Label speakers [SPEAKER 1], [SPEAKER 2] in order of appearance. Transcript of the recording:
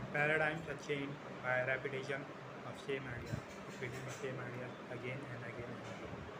[SPEAKER 1] Paradigms are changed by repetition of same idea, repeating the same idea again and again and again.